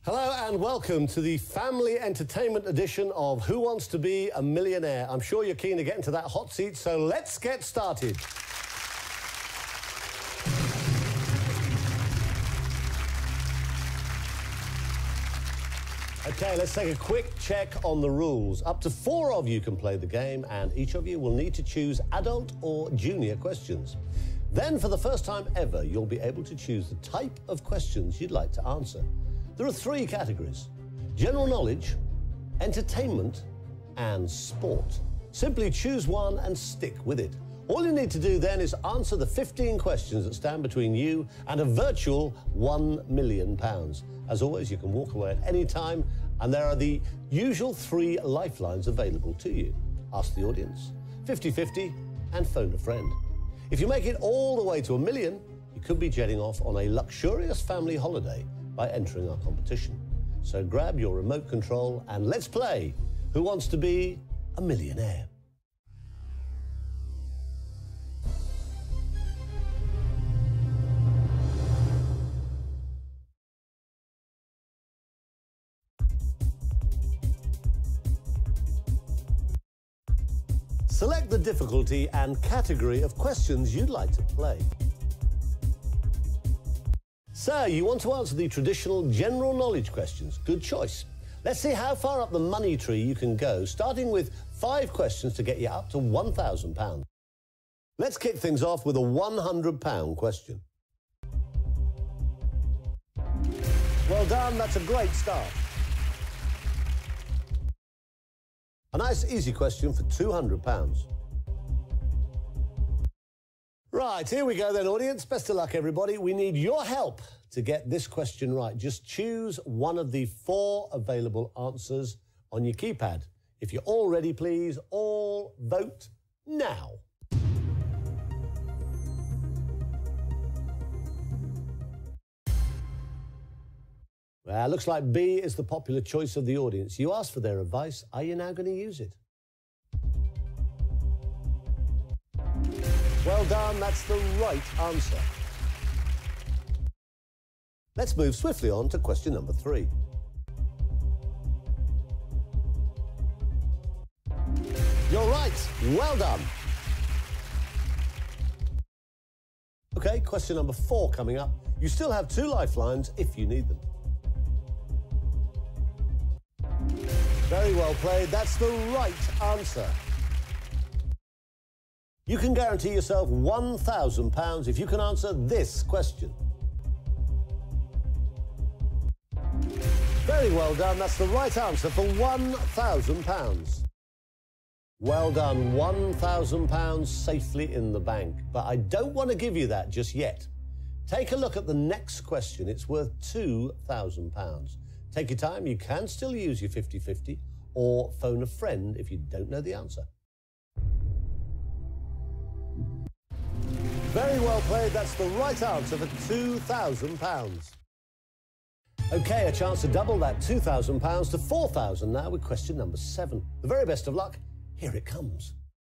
Hello and welcome to the family entertainment edition of Who Wants to Be a Millionaire? I'm sure you're keen to get into that hot seat, so let's get started. Okay, let's take a quick check on the rules. Up to 4 of you can play the game, and each of you will need to choose adult or junior questions. Then, for the first time ever, you'll be able to choose the type of questions you'd like to answer. There are 3 categories: general knowledge, entertainment, and sport. Simply choose one and stick with it. All you need to do then is answer the 15 questions that stand between you and a virtual £1 million. As always, you can walk away at any time, and there are the usual 3 lifelines available to you. Ask the audience, 50-50, and phone a friend. If you make it all the way to $1 million, you could be jetting off on a luxurious family holiday by entering our competition. So grab your remote control and let's play Who Wants to Be a Millionaire? Select the difficulty and category of questions you'd like to play. Sir, you want to answer the traditional general knowledge questions. Good choice. Let's see how far up the money tree you can go, starting with 5 questions to get you up to £1,000. Let's kick things off with a £100 question. Well done, that's a great start. A nice easy question for £200. Right, here we go then, audience. Best of luck, everybody. We need your help to get this question right. Just choose one of the 4 available answers on your keypad. If you're all ready, please, all vote now. Well, looks like B is the popular choice of the audience. You asked for their advice. Are you now going to use it? Well done, that's the right answer. Let's move swiftly on to question number 3. You're right, well done. Okay, question number 4 coming up. You still have 2 lifelines if you need them. Very well played, that's the right answer. You can guarantee yourself £1,000 if you can answer this question. Very well done, that's the right answer for £1,000. Well done, £1,000 safely in the bank. But I don't want to give you that just yet. Take a look at the next question, it's worth £2,000. Take your time, you can still use your 50-50 or phone a friend if you don't know the answer. Very well played, that's the right answer for £2,000. Okay, a chance to double that £2,000 to £4,000 now with question number 7. The very best of luck, here it comes.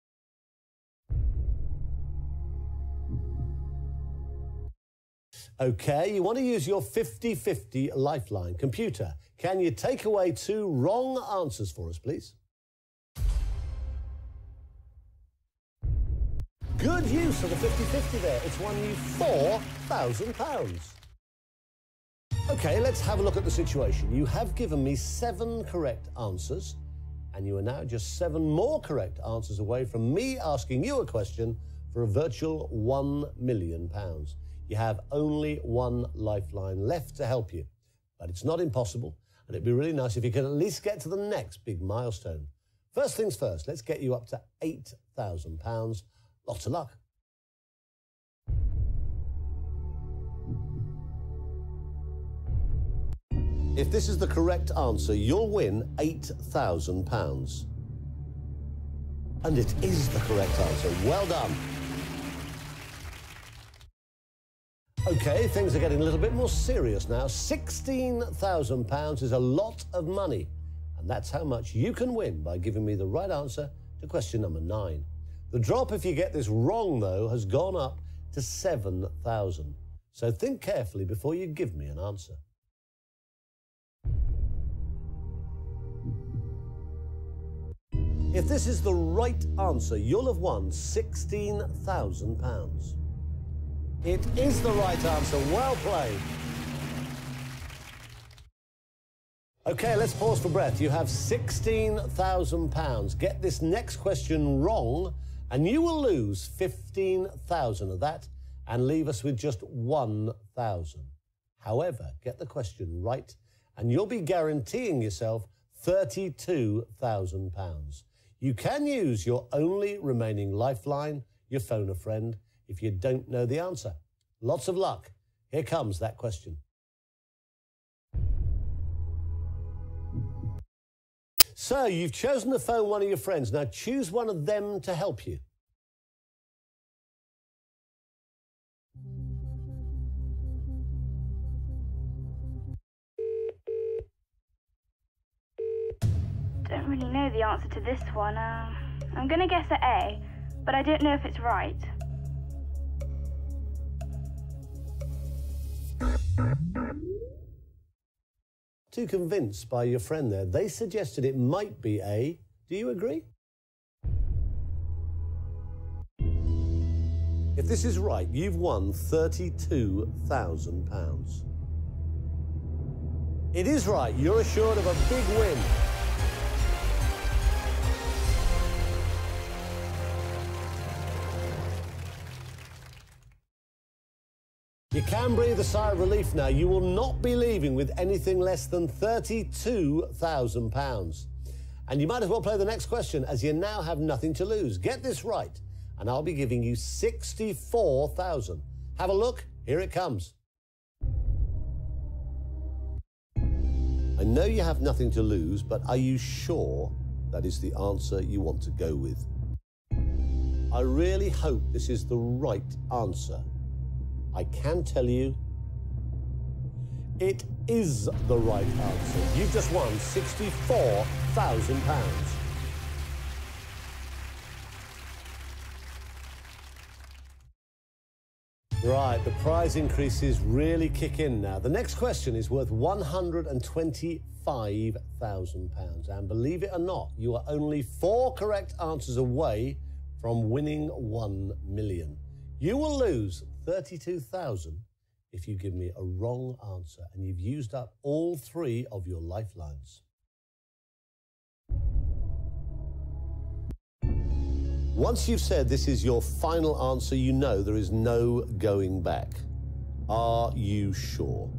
Okay, you want to use your 50-50 lifeline. Computer, can you take away 2 wrong answers for us, please? Good use of the 50-50 there. It's won you £4,000. Okay, let's have a look at the situation. You have given me 7 correct answers, and you are now just 7 more correct answers away from me asking you a question for a virtual £1 million. You have only 1 lifeline left to help you, but it's not impossible, and it'd be really nice if you could at least get to the next big milestone. First things first, let's get you up to £8,000. Lots of luck. If this is the correct answer, you'll win £8,000. And it is the correct answer. Well done. Okay, things are getting a little bit more serious now. £16,000 is a lot of money. And that's how much you can win by giving me the right answer to question number 9. The drop, if you get this wrong, though, has gone up to £7,000. So think carefully before you give me an answer. If this is the right answer, you'll have won £16,000. It is the right answer. Well played. Okay, let's pause for breath. You have £16,000. Get this next question wrong, and you will lose 15,000 of that and leave us with just 1,000. However, get the question right, and you'll be guaranteeing yourself £32,000. You can use your only remaining lifeline, your phone a friend, if you don't know the answer. Lots of luck. Here comes that question. So, you've chosen to phone one of your friends. Now, choose one of them to help you. Don't really know the answer to this one. I'm going to guess at A, but I don't know if it's right. Too convinced by your friend there. They suggested it might be A. Do you agree? If this is right, you've won £32,000. It is right. You're assured of a big win. You can breathe a sigh of relief now. You will not be leaving with anything less than £32,000. And you might as well play the next question, as you now have nothing to lose. Get this right, and I'll be giving you £64,000. Have a look. Here it comes. I know you have nothing to lose, but are you sure that is the answer you want to go with? I really hope this is the right answer. I can tell you it is the right answer. You've just won £64,000. Right, the prize increases really kick in now. The next question is worth £125,000. And believe it or not, you are only 4 correct answers away from winning 1 million. You will lose 32,000 if you give me a wrong answer, and you've used up all 3 of your lifelines. Once you've said this is your final answer, you know there is no going back. Are you sure?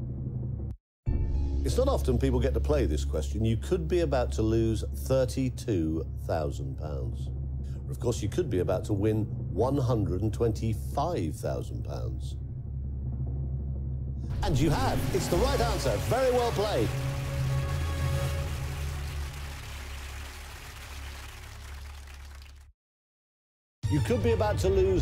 It's not often people get to play this question. You could be about to lose £32,000. Of course, you could be about to win £125,000. And you have. It's the right answer. Very well played. You could be about to lose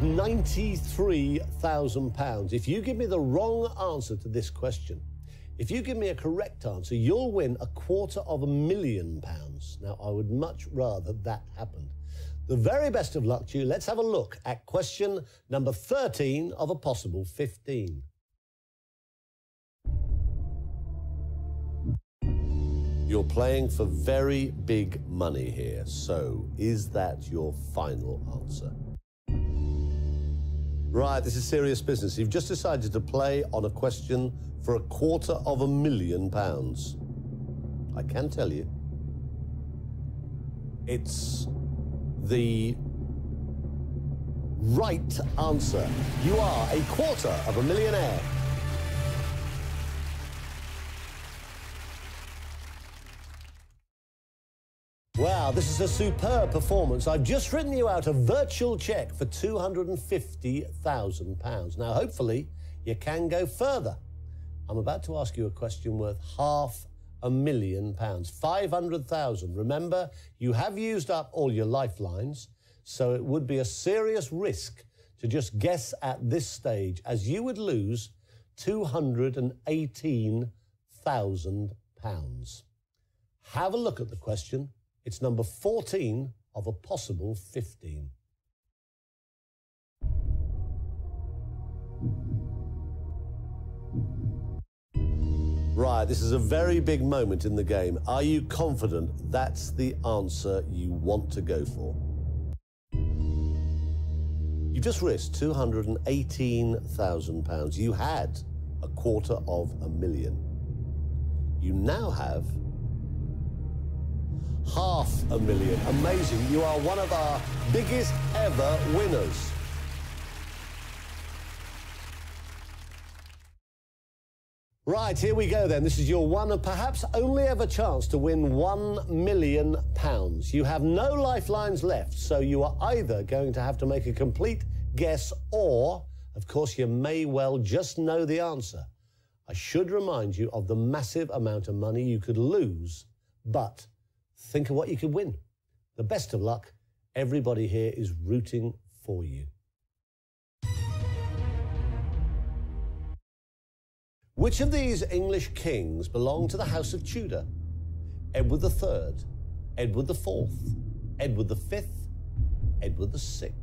£93,000. If you give me the wrong answer to this question, if you give me a correct answer, you'll win £250,000. Now, I would much rather that happened. The very best of luck to you. Let's have a look at question number 13 of a possible 15. You're playing for very big money here, so is that your final answer? Right, this is serious business. You've just decided to play on a question for £250,000. I can tell you, it's the right answer. You are a quarter of a millionaire. Wow, this is a superb performance. I've just written you out a virtual cheque for £250,000. Now, hopefully, you can go further. I'm about to ask you a question worth £500,000, 500,000. Remember, you have used up all your lifelines, so it would be a serious risk to just guess at this stage, as you would lose £218,000. Have a look at the question. It's number 14 of a possible 15. Right, this is a very big moment in the game. Are you confident that's the answer you want to go for? You just risked £218,000. You had £250,000. You now have £500,000. Amazing. You are one of our biggest ever winners. Right, here we go then. This is your one and perhaps only ever chance to win £1 million. You have no lifelines left, so you are either going to have to make a complete guess or, of course, you may well just know the answer. I should remind you of the massive amount of money you could lose, but think of what you could win. The best of luck. Everybody here is rooting for you. Which of these English kings belonged to the House of Tudor? Edward III, Edward IV, Edward V, Edward VI.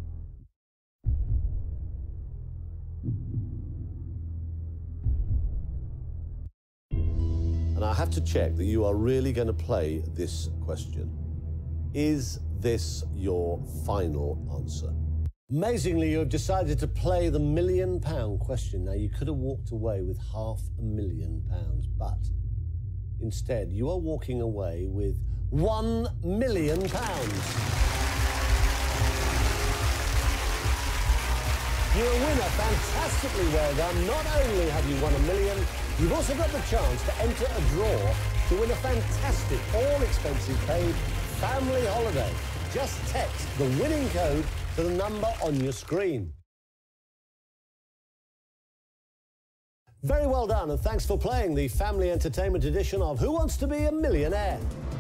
And I have to check that you are really going to play this question. Is this your final answer? Amazingly, you have decided to play the £1 million question. Now, you could have walked away with £500,000, but instead, you are walking away with £1 million. You're a winner. Fantastically well done. Not only have you won £1 million, you've also got the chance to enter a draw to win a fantastic, all-expenses-paid family holiday. Just text the winning code to the number on your screen. Very well done, and thanks for playing the family entertainment edition of Who Wants to Be a Millionaire?